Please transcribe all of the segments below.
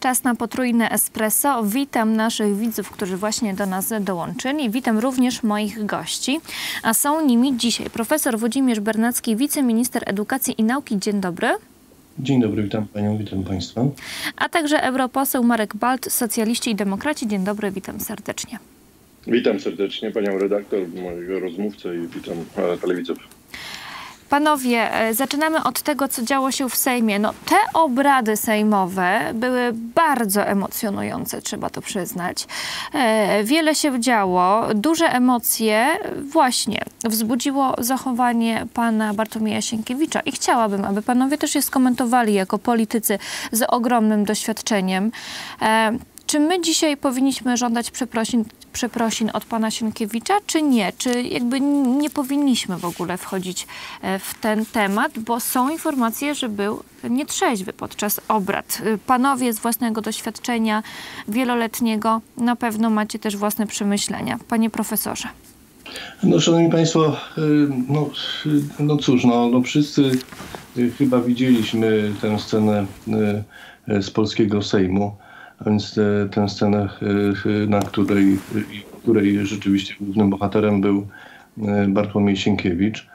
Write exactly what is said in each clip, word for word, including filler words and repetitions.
czas na potrójne espresso. Witam naszych widzów, którzy właśnie do nas dołączyli. Witam również moich gości, a są nimi dzisiaj profesor Włodzimierz Bernacki, wiceminister edukacji i nauki. Dzień dobry. Dzień dobry, witam panią, witam państwa. A także europoseł Marek Balt, Socjaliści i Demokraci. Dzień dobry, witam serdecznie. Witam serdecznie panią redaktor, mojego rozmówcę i witam telewizorów. Panowie, zaczynamy od tego, co działo się w Sejmie. No, te obrady sejmowe były bardzo emocjonujące, trzeba to przyznać. E, wiele się działo, duże emocje właśnie wzbudziło zachowanie pana Bartłomieja Sienkiewicza i chciałabym, aby panowie też je skomentowali jako politycy z ogromnym doświadczeniem. E, Czy my dzisiaj powinniśmy żądać przeprosin, przeprosin od pana Sienkiewicza, czy nie? Czy jakby nie powinniśmy w ogóle wchodzić w ten temat, bo są informacje, że był nietrzeźwy podczas obrad. Panowie z własnego doświadczenia wieloletniego na pewno macie też własne przemyślenia. Panie profesorze. No, szanowni państwo, no, no cóż, no, no wszyscy chyba widzieliśmy tę scenę z polskiego Sejmu. A więc te, tę scenę, na której, której rzeczywiście głównym bohaterem był Bartłomiej Sienkiewicz.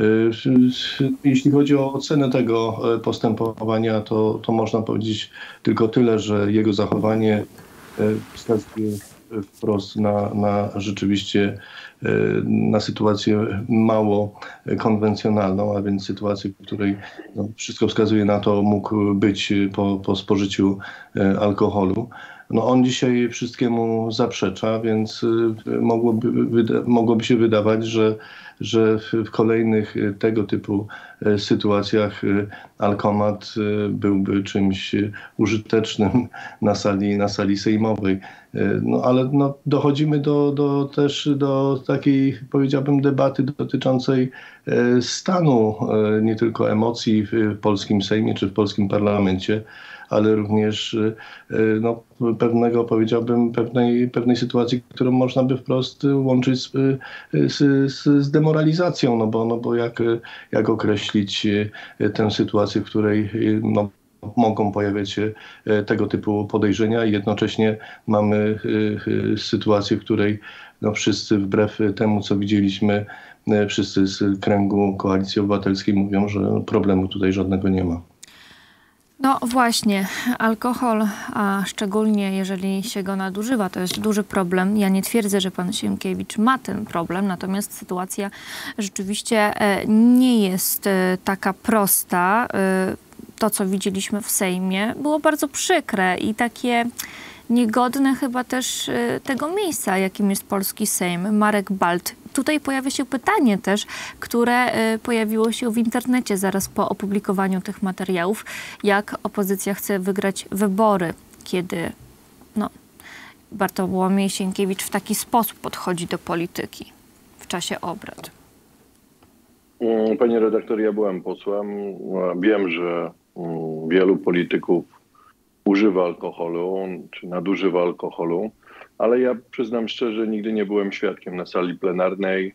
Jeśli chodzi o ocenę tego postępowania, to, to można powiedzieć tylko tyle, że jego zachowanie wskazuje wprost na, na rzeczywiście na sytuację mało konwencjonalną, a więc sytuację, w której no, wszystko wskazuje na to, mógł być po, po spożyciu alkoholu. No, on dzisiaj wszystkiemu zaprzecza, więc mogłoby, mogłoby się wydawać, że, że w kolejnych tego typu sytuacjach alkomat byłby czymś użytecznym na sali, na sali sejmowej. No, ale no, dochodzimy do, do, też do takiej, powiedziałbym, debaty dotyczącej stanu nie tylko emocji w polskim Sejmie czy w polskim parlamencie, ale również no, pewnego, powiedziałbym, pewnej, pewnej sytuacji, którą można by wprost łączyć z, z, z demoralizacją, no bo, no bo jak, jak określić tę sytuację, w której no, mogą pojawiać się tego typu podejrzenia i jednocześnie mamy sytuację, w której no, wszyscy wbrew temu, co widzieliśmy, wszyscy z kręgu Koalicji Obywatelskiej mówią, że problemu tutaj żadnego nie ma. No właśnie, alkohol, a szczególnie jeżeli się go nadużywa, to jest duży problem. Ja nie twierdzę, że pan Sienkiewicz ma ten problem, natomiast sytuacja rzeczywiście nie jest taka prosta. To, co widzieliśmy w Sejmie, było bardzo przykre i takie niegodne chyba też tego miejsca, jakim jest polski Sejm. Marek Balt. Tutaj pojawia się pytanie też, które pojawiło się w internecie zaraz po opublikowaniu tych materiałów, jak opozycja chce wygrać wybory, kiedy no, Bartłomiej Sienkiewicz w taki sposób podchodzi do polityki w czasie obrad. Panie redaktor, ja byłem posłem. Wiem, że wielu polityków używa alkoholu, czy nadużywa alkoholu, ale ja przyznam szczerze, nigdy nie byłem świadkiem na sali plenarnej.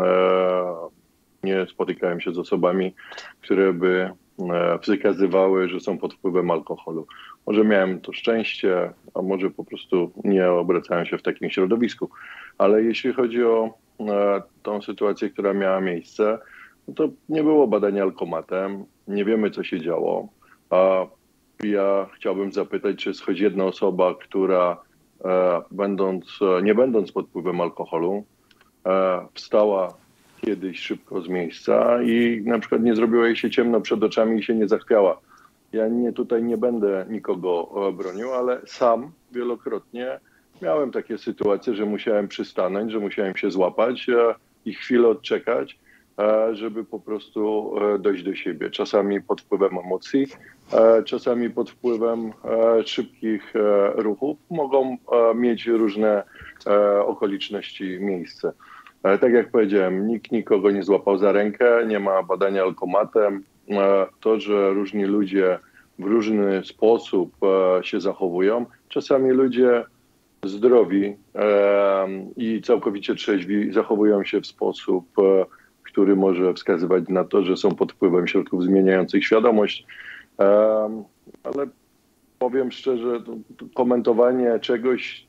Nie spotykałem się z osobami, które by wykazywały, że są pod wpływem alkoholu. Może miałem to szczęście, a może po prostu nie obracałem się w takim środowisku. Ale jeśli chodzi o tą sytuację, która miała miejsce, no to nie było badania alkomatem, nie wiemy, co się działo. A ja chciałbym zapytać, czy jest choć jedna osoba, która e, będąc, nie będąc pod wpływem alkoholu, e, wstała kiedyś szybko z miejsca i na przykład nie zrobiło jej się ciemno przed oczami i się nie zachwiała. Ja nie, tutaj nie będę nikogo bronił, ale sam wielokrotnie miałem takie sytuacje, że musiałem przystanąć, że musiałem się złapać e, i chwilę odczekać, żeby po prostu dojść do siebie. Czasami pod wpływem emocji, czasami pod wpływem szybkich ruchów mogą mieć różne okoliczności miejsce. Tak jak powiedziałem, nikt nikogo nie złapał za rękę, nie ma badania alkomatem. To, że różni ludzie w różny sposób się zachowują, czasami ludzie zdrowi i całkowicie trzeźwi zachowują się w sposób, który może wskazywać na to, że są pod wpływem środków zmieniających świadomość. Ale powiem szczerze, komentowanie czegoś,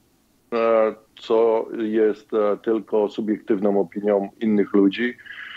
co jest tylko subiektywną opinią innych ludzi,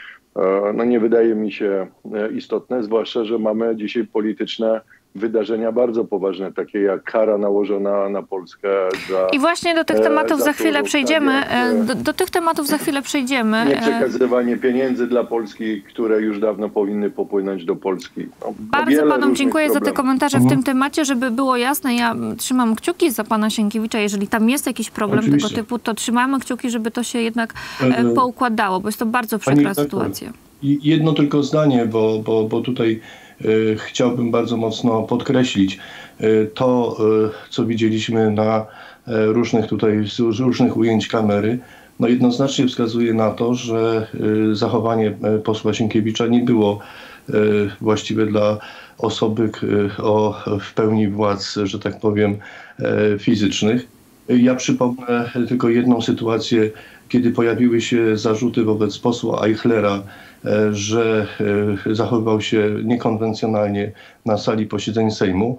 no nie wydaje mi się istotne, zwłaszcza że mamy dzisiaj polityczne wydarzenia bardzo poważne, takie jak kara nałożona na Polskę za... I właśnie do tych tematów za, za chwilę przejdziemy. Tak, do, do tych tematów za chwilę przejdziemy. Nieprzekazywanie pieniędzy dla Polski, które już dawno powinny popłynąć do Polski. No, bardzo panom dziękuję problemów. za te komentarze mhm. w tym temacie, żeby było jasne. Ja trzymam kciuki za pana Sienkiewicza. Jeżeli tam jest jakiś problem Oczywiście. tego typu, to trzymamy kciuki, żeby to się jednak e, poukładało, bo jest to bardzo przykra sytuacja. Jedno tylko zdanie, bo, bo, bo tutaj chciałbym bardzo mocno podkreślić to, co widzieliśmy na różnych tutaj, z różnych ujęć kamery, no jednoznacznie wskazuje na to, że zachowanie posła Sienkiewicza nie było właściwe dla osoby o w pełni władz, że tak powiem, fizycznych. Ja przypomnę tylko jedną sytuację, kiedy pojawiły się zarzuty wobec posła Eichlera, że zachowywał się niekonwencjonalnie na sali posiedzeń Sejmu.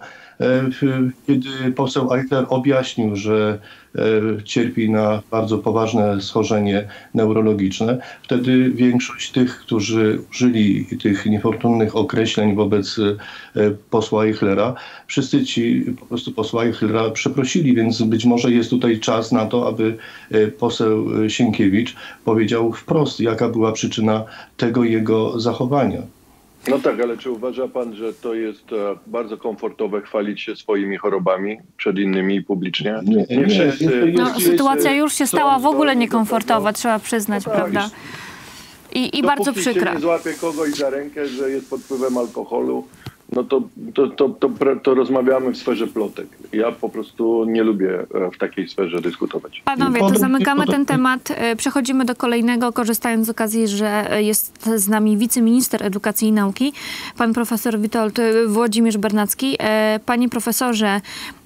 Kiedy poseł Eichler objaśnił, że cierpi na bardzo poważne schorzenie neurologiczne, wtedy większość tych, którzy użyli tych niefortunnych określeń wobec posła Eichlera, wszyscy ci po prostu posła Eichlera przeprosili, więc być może jest tutaj czas na to, aby poseł Sienkiewicz powiedział wprost, jaka była przyczyna tego jego zachowania. No tak, ale czy uważa pan, że to jest bardzo komfortowe chwalić się swoimi chorobami przed innymi publicznie? Nie, nie, nie wszyscy. No, sytuacja już się stała w ogóle niekomfortowa, trzeba przyznać, no tak, prawda? I, i bardzo przykra. Jeśli nie złapie kogoś za rękę, że jest pod wpływem alkoholu, no to, to, to, to, to rozmawiamy w sferze plotek. Ja po prostu nie lubię w takiej sferze dyskutować. Panowie, to zamykamy ten temat. Przechodzimy do kolejnego, korzystając z okazji, że jest z nami wiceminister edukacji i nauki, pan profesor Witold Włodzimierz Bernacki. Panie profesorze,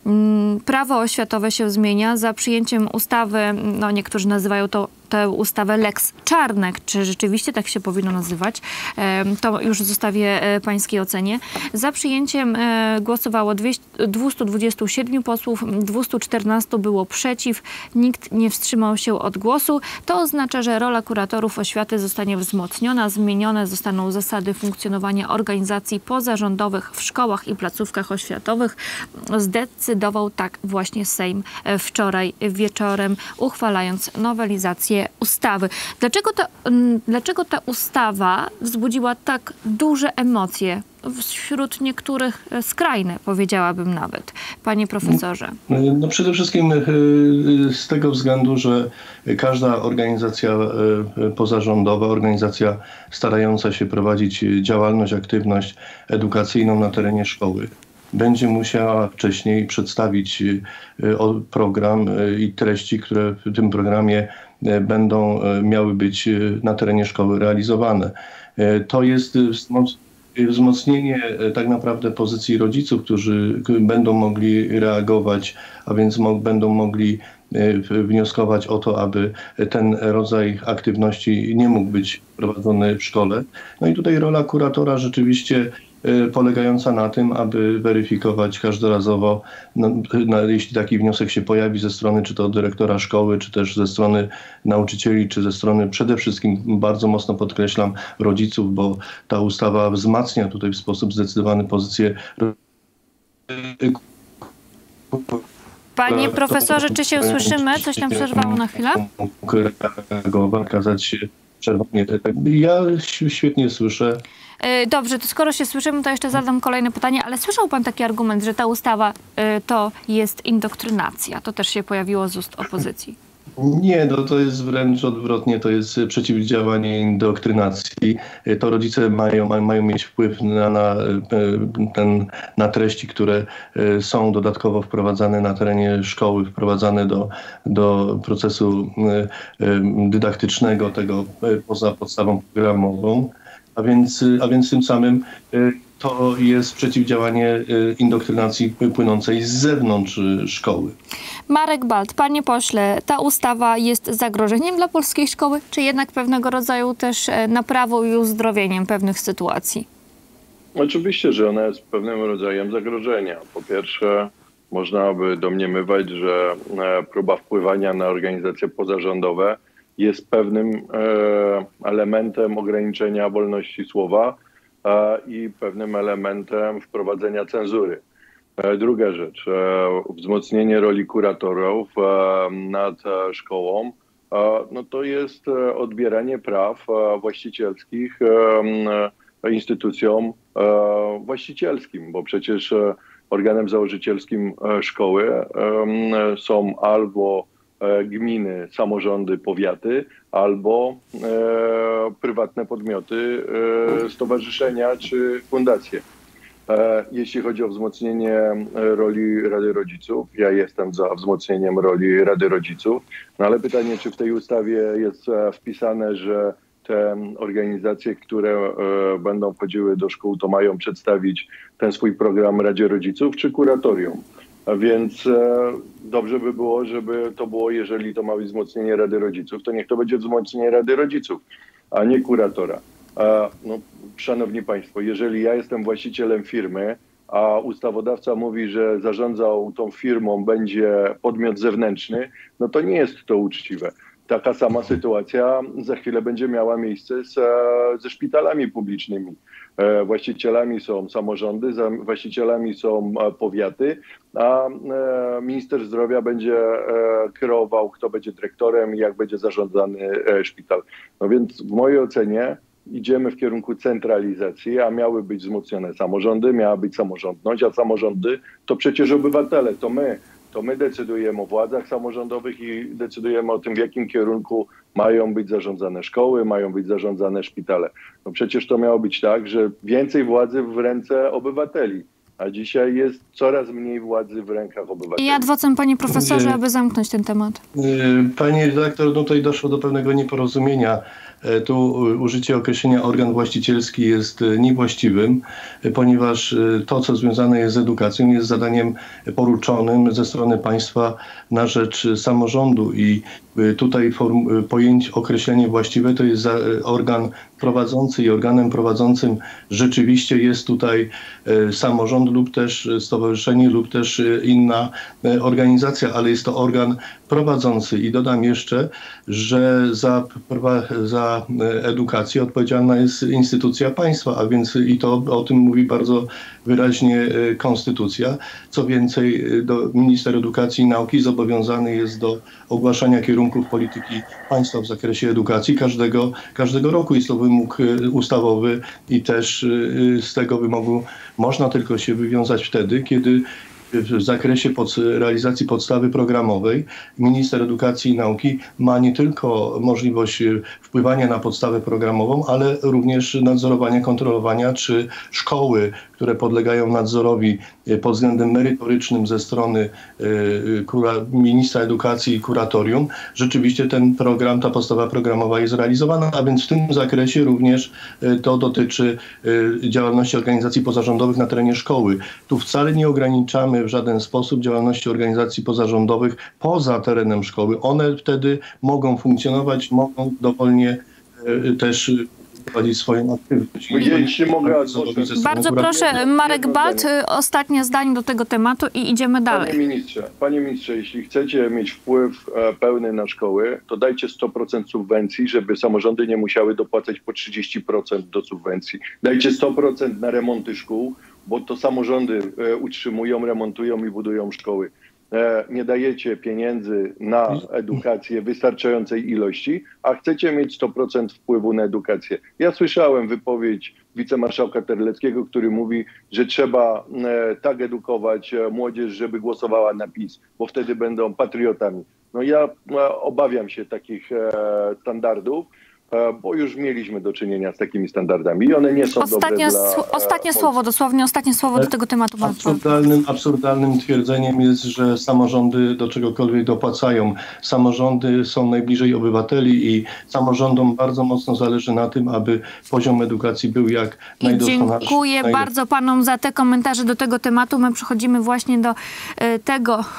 prawo oświatowe się zmienia za przyjęciem ustawy, no niektórzy nazywają to tę ustawę Lex Czarnek. Czy rzeczywiście tak się powinno nazywać? To już zostawię pańskiej ocenie. Za przyjęciem głosowało dwieście dwadzieścia siedem posłów, dwieście czternaście było przeciw, nikt nie wstrzymał się od głosu. To oznacza, że rola kuratorów oświaty zostanie wzmocniona, zmienione zostaną zasady funkcjonowania organizacji pozarządowych w szkołach i placówkach oświatowych. Zdecydował tak właśnie Sejm wczoraj wieczorem, uchwalając nowelizację ustawy. Dlaczego ta, dlaczego ta ustawa wzbudziła tak duże emocje? Wśród niektórych skrajne, powiedziałabym nawet. Panie profesorze. No przede wszystkim z tego względu, że każda organizacja pozarządowa, organizacja starająca się prowadzić działalność, aktywność edukacyjną na terenie szkoły, będzie musiała wcześniej przedstawić program i treści, które w tym programie będą miały być na terenie szkoły realizowane. To jest wzmocnienie tak naprawdę pozycji rodziców, którzy będą mogli reagować, a więc mo- będą mogli wnioskować o to, aby ten rodzaj aktywności nie mógł być prowadzony w szkole. No i tutaj rola kuratora rzeczywiście polegająca na tym, aby weryfikować każdorazowo, no, no, jeśli taki wniosek się pojawi ze strony czy to dyrektora szkoły, czy też ze strony nauczycieli, czy ze strony przede wszystkim, bardzo mocno podkreślam, rodziców, bo ta ustawa wzmacnia tutaj w sposób zdecydowany pozycję. Panie profesorze, czy się usłyszymy? Coś nam przerwało na chwilę? Kazać się przerwanie. Ja świetnie słyszę. Dobrze, to skoro się słyszymy, to jeszcze zadam kolejne pytanie, ale słyszał pan taki argument, że ta ustawa to jest indoktrynacja? To też się pojawiło z ust opozycji. Nie, no to jest wręcz odwrotnie, to jest przeciwdziałanie indoktrynacji. To rodzice mają, mają mieć wpływ na, na, ten, na treści, które są dodatkowo wprowadzane na terenie szkoły, wprowadzane do, do procesu dydaktycznego, tego poza podstawą programową. A więc, a więc tym samym to jest przeciwdziałanie indoktrynacji płynącej z zewnątrz szkoły. Marek Balt, panie pośle, ta ustawa jest zagrożeniem dla polskiej szkoły, czy jednak pewnego rodzaju też naprawą i uzdrowieniem pewnych sytuacji? Oczywiście, że ona jest pewnym rodzajem zagrożenia. Po pierwsze, można by domniemywać, że próba wpływania na organizacje pozarządowe jest pewnym elementem ograniczenia wolności słowa i pewnym elementem wprowadzenia cenzury. Druga rzecz, wzmocnienie roli kuratorów nad szkołą, no to jest odbieranie praw właścicielskich instytucjom właścicielskim, bo przecież organem założycielskim szkoły są albo gminy, samorządy, powiaty, albo prywatne podmioty, stowarzyszenia czy fundacje. Jeśli chodzi o wzmocnienie roli Rady Rodziców, ja jestem za wzmocnieniem roli Rady Rodziców, no ale pytanie, czy w tej ustawie jest wpisane, że te organizacje, które będą wchodziły do szkół, to mają przedstawić ten swój program Radzie Rodziców czy kuratorium. A więc dobrze by było, żeby to było, jeżeli to ma być wzmocnienie Rady Rodziców, to niech to będzie wzmocnienie Rady Rodziców, a nie kuratora. No, szanowni Państwo, jeżeli ja jestem właścicielem firmy, a ustawodawca mówi, że zarządzał tą firmą będzie podmiot zewnętrzny, no to nie jest to uczciwe. Taka sama sytuacja za chwilę będzie miała miejsce z, ze szpitalami publicznymi. Właścicielami są samorządy, właścicielami są powiaty, a minister zdrowia będzie kierował, kto będzie dyrektorem i jak będzie zarządzany szpital. No więc w mojej ocenie idziemy w kierunku centralizacji, a miały być wzmocnione samorządy, miała być samorządność, a samorządy to przecież obywatele, to my. To my decydujemy o władzach samorządowych i decydujemy o tym, w jakim kierunku mają być zarządzane szkoły, mają być zarządzane szpitale. No przecież to miało być tak, że więcej władzy w ręce obywateli, a dzisiaj jest coraz mniej władzy w rękach obywateli. I adwocem, panie profesorze, aby zamknąć ten temat. Panie redaktor, no tutaj doszło do pewnego nieporozumienia. Tu użycie określenia organ właścicielski jest niewłaściwym, ponieważ to, co związane jest z edukacją, jest zadaniem poruczonym ze strony państwa na rzecz samorządu i tutaj form, pojęcie, określenie właściwe to jest organ prowadzący i organem prowadzącym rzeczywiście jest tutaj samorząd lub też stowarzyszenie lub też inna organizacja, ale jest to organ prowadzący i dodam jeszcze, że za, za edukację odpowiedzialna jest instytucja państwa, a więc i to o tym mówi bardzo wyraźnie konstytucja. Co więcej, do, minister edukacji i nauki zobowiązany jest do ogłaszania kierunków polityki państwa w zakresie edukacji każdego, każdego roku. Jest to wymóg ustawowy i też z tego wymogu można tylko się wywiązać wtedy, kiedy w zakresie pod, realizacji podstawy programowej minister edukacji i nauki ma nie tylko możliwość wpływania na podstawę programową, ale również nadzorowania, kontrolowania, czy szkoły, które podlegają nadzorowi pod względem merytorycznym ze strony y, kura, ministra edukacji i kuratorium, rzeczywiście ten program, ta podstawa programowa jest realizowana, a więc w tym zakresie również y, to dotyczy y, działalności organizacji pozarządowych na terenie szkoły. Tu wcale nie ograniczamy w żaden sposób działalności organizacji pozarządowych poza terenem szkoły. One wtedy mogą funkcjonować, mogą dowolnie y, też prowadzić swoją aktywność. Jeśli mogę, bardzo proszę, Marek Balt, ostatnie zdanie do tego tematu i idziemy dalej. Panie ministrze, panie ministrze, jeśli chcecie mieć wpływ pełny na szkoły, to dajcie sto procent subwencji, żeby samorządy nie musiały dopłacać po trzydzieści procent do subwencji. Dajcie sto procent na remonty szkół, bo to samorządy utrzymują, remontują i budują szkoły. Nie dajecie pieniędzy na edukację wystarczającej ilości, a chcecie mieć sto procent wpływu na edukację. Ja słyszałem wypowiedź wicemarszałka Terleckiego, który mówi, że trzeba tak edukować młodzież, żeby głosowała na PiS, bo wtedy będą patriotami. No ja obawiam się takich standardów, bo już mieliśmy do czynienia z takimi standardami i one nie są Ostatnie, dobre dla Ostatnie słowo, dosłownie ostatnie słowo do tego tematu. Absurdalnym, absurdalnym twierdzeniem jest, że samorządy do czegokolwiek dopłacają. Samorządy są najbliżej obywateli i samorządom bardzo mocno zależy na tym, aby poziom edukacji był jak najdoskonalszy. Dziękuję najlepszy. bardzo panom za te komentarze do tego tematu. My przechodzimy właśnie do y, tego... Ha.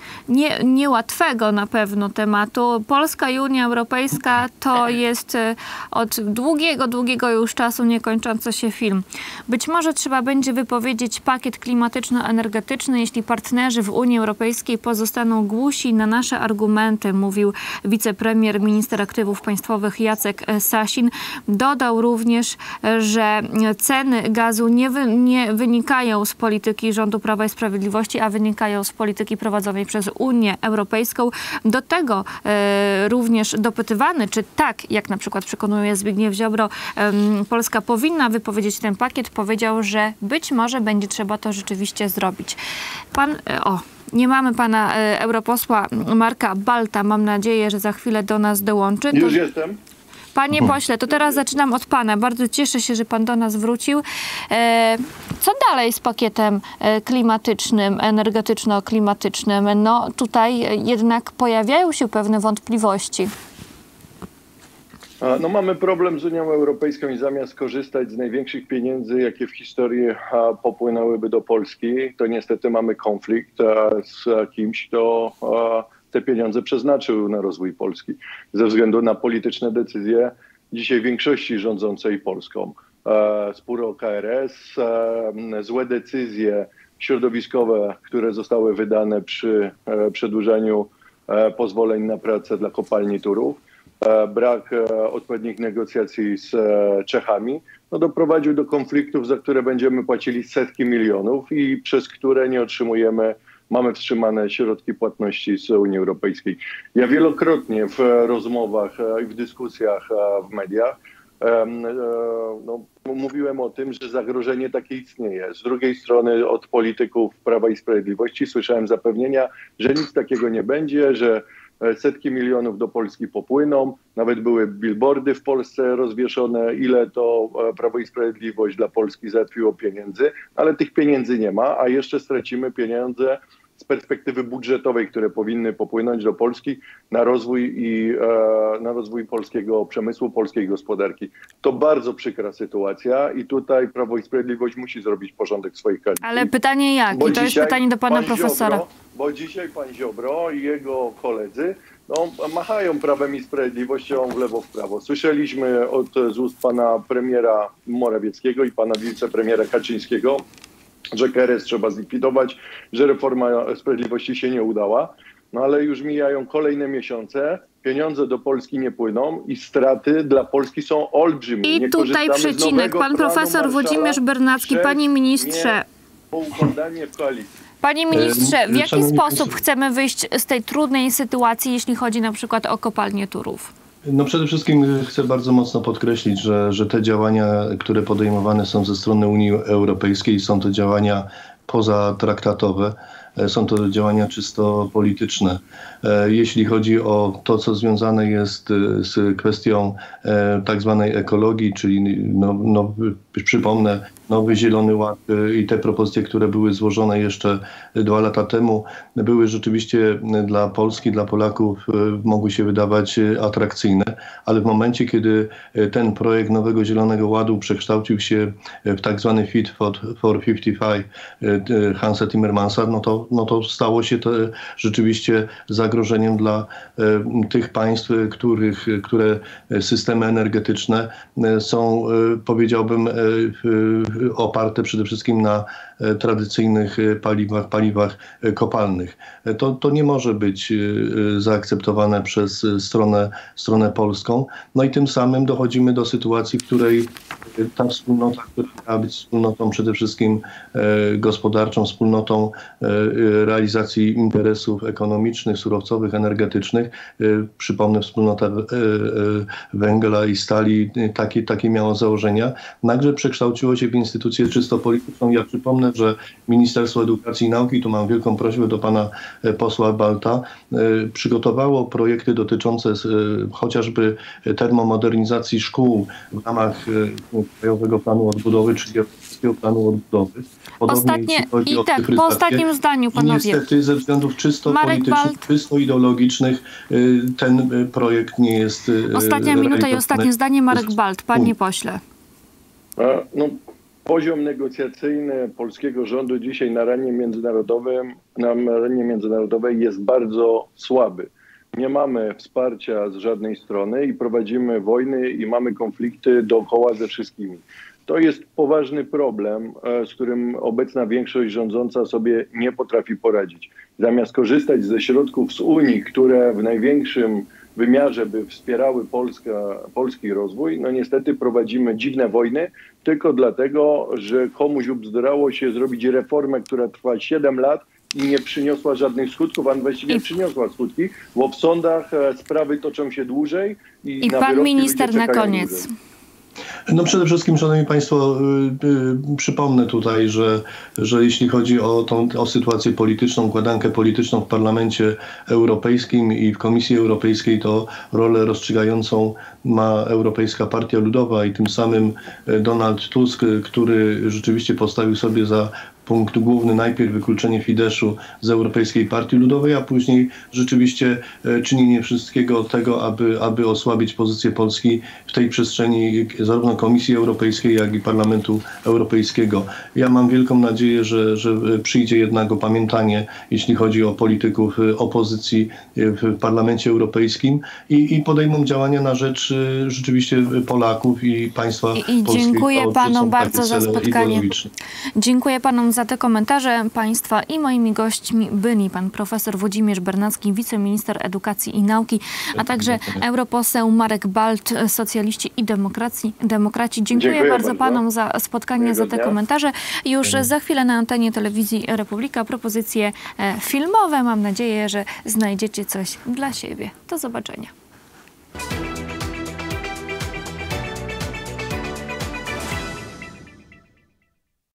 nie, niełatwego na pewno tematu. Polska i Unia Europejska to jest od długiego, długiego już czasu niekończący się film. Być może trzeba będzie wypowiedzieć pakiet klimatyczno-energetyczny, jeśli partnerzy w Unii Europejskiej pozostaną głusi na nasze argumenty, mówił wicepremier, minister aktywów państwowych Jacek Sasin. Dodał również, że ceny gazu nie, wy, nie wynikają z polityki rządu Prawa i Sprawiedliwości, a wynikają z polityki prowadzonej przez Unię Europejską. Do tego e, również dopytywany, czy tak, jak na przykład przekonuje Zbigniew Ziobro, e, Polska powinna wypowiedzieć ten pakiet, powiedział, że być może będzie trzeba to rzeczywiście zrobić. Pan, e, o, nie mamy pana e, europosła Marka Balta. Mam nadzieję, że za chwilę do nas dołączy. Już to... jestem. Panie pośle, to teraz zaczynam od pana. Bardzo cieszę się, że pan do nas wrócił. E, co dalej z pakietem klimatycznym, energetyczno-klimatycznym? No tutaj jednak pojawiają się pewne wątpliwości. No, mamy problem z Unią Europejską i zamiast korzystać z największych pieniędzy, jakie w historii popłynęłyby do Polski, to niestety mamy konflikt z kimś, kto te pieniądze przeznaczył na rozwój Polski. Ze względu na polityczne decyzje dzisiaj większości rządzącej Polską. Spór o K R S, złe decyzje środowiskowe, które zostały wydane przy przedłużeniu pozwoleń na pracę dla kopalni Turów, brak odpowiednich negocjacji z Czechami, no doprowadził do konfliktów, za które będziemy płacili setki milionów i przez które nie otrzymujemy, mamy wstrzymane środki płatności z Unii Europejskiej. Ja wielokrotnie w rozmowach i w dyskusjach w mediach no, mówiłem o tym, że zagrożenie takie istnieje. Z drugiej strony od polityków Prawa i Sprawiedliwości słyszałem zapewnienia, że nic takiego nie będzie, że setki milionów do Polski popłyną. Nawet były billboardy w Polsce rozwieszone, ile to Prawo i Sprawiedliwość dla Polski załatwiło pieniędzy, ale tych pieniędzy nie ma, a jeszcze stracimy pieniądze z perspektywy budżetowej, które powinny popłynąć do Polski na rozwój i e, na rozwój polskiego przemysłu, polskiej gospodarki. To bardzo przykra sytuacja i tutaj Prawo i Sprawiedliwość musi zrobić porządek w swoich kadencji. Ale pytanie jak? I to jest pytanie do pana profesora. Ziobro, bo dzisiaj pan Ziobro i jego koledzy no, machają Prawem i Sprawiedliwością w lewo, w prawo. Słyszeliśmy od z ust pana premiera Morawieckiego i pana wicepremiera Kaczyńskiego, że K R S trzeba zlikwidować, że reforma sprawiedliwości się nie udała. No ale już mijają kolejne miesiące, pieniądze do Polski nie płyną i straty dla Polski są olbrzymie. I nie tutaj przecinek. Pan profesor Włodzimierz Bernacki, panie ministrze. Poukładanie w koalicji. Panie ministrze, w jaki sposób chcemy wyjść z tej trudnej sytuacji, jeśli chodzi na przykład o kopalnię Turów? No przede wszystkim chcę bardzo mocno podkreślić, że, że te działania, które podejmowane są ze strony Unii Europejskiej, są to działania pozatraktatowe, są to działania czysto polityczne. Jeśli chodzi o to, co związane jest z kwestią tak zwanej ekologii, czyli no, no, przypomnę, Nowy Zielony Ład i te propozycje, które były złożone jeszcze dwa lata temu, były rzeczywiście dla Polski, dla Polaków mogły się wydawać atrakcyjne, ale w momencie, kiedy ten projekt Nowego Zielonego Ładu przekształcił się w tak zwany Fit for pięćdziesiąt pięć Hansa Timmermansa, no to, no to stało się to rzeczywiście zagrożeniem dla tych państw, których, które systemy energetyczne są, powiedziałbym, oparte przede wszystkim na tradycyjnych paliwach, paliwach kopalnych. To, to nie może być zaakceptowane przez stronę, stronę polską. No i tym samym dochodzimy do sytuacji, w której ta wspólnota, która miała być wspólnotą przede wszystkim gospodarczą, wspólnotą realizacji interesów ekonomicznych, surowcowych, energetycznych, przypomnę, wspólnota węgla i stali, takie, takie miało założenia, nagle przekształciło się w instytucję czysto polityczną. Ja przypomnę, że Ministerstwo Edukacji i Nauki, tu mam wielką prośbę do pana posła Balta, przygotowało projekty dotyczące chociażby termomodernizacji szkół w ramach Krajowego Planu Odbudowy, czyli Europejskiego Planu Odbudowy. Podobnie Ostatnie, i tak, po ostatnim zdaniu, panowie. I niestety ze względów czysto Marek politycznych, Balt. czysto ideologicznych ten projekt nie jest Ostatnia minuta i ostatnie zdanie, Marek Balt, panie pośle. No, poziom negocjacyjny polskiego rządu dzisiaj na arenie międzynarodowym, na arenie międzynarodowej jest bardzo słaby. Nie mamy wsparcia z żadnej strony i prowadzimy wojny i mamy konflikty dookoła ze wszystkimi. To jest poważny problem, z którym obecna większość rządząca sobie nie potrafi poradzić. Zamiast korzystać ze środków z Unii, które w największym wymiarze by wspierały Polska, polski rozwój, no niestety prowadzimy dziwne wojny tylko dlatego, że komuś ubzdurało się zrobić reformę, która trwa siedem lat i nie przyniosła żadnych skutków, a właściwie I... przyniosła skutki, bo w sądach sprawy toczą się dłużej i, I na pan minister na koniec. Dłużej. No przede wszystkim, szanowni państwo, y, y, przypomnę tutaj, że, że jeśli chodzi o, tą, o sytuację polityczną, układankę polityczną w Parlamencie Europejskim i w Komisji Europejskiej, to rolę rozstrzygającą ma Europejska Partia Ludowa i tym samym Donald Tusk, który rzeczywiście postawił sobie za punkt główny najpierw wykluczenie Fideszu z Europejskiej Partii Ludowej, a później rzeczywiście czynienie wszystkiego tego, aby, aby osłabić pozycję Polski w tej przestrzeni zarówno Komisji Europejskiej, jak i Parlamentu Europejskiego. Ja mam wielką nadzieję, że, że przyjdzie jednak opamiętanie, jeśli chodzi o polityków opozycji w Parlamencie Europejskim i, i podejmą działania na rzecz rzeczywiście Polaków i państwa I, i polskiego. Dziękuję panom bardzo za spotkanie. Dziękuję panom za te komentarze państwa i moimi gośćmi byli pan profesor Włodzimierz Bernacki, wiceminister edukacji i nauki, a także europoseł Marek Balt, socjaliści i demokracji, demokraci. Dziękuję, Dziękuję bardzo, bardzo panom za spotkanie, Miłego za te dnia. komentarze. Już Dzień. za chwilę na antenie telewizji Republika propozycje filmowe. Mam nadzieję, że znajdziecie coś dla siebie. Do zobaczenia.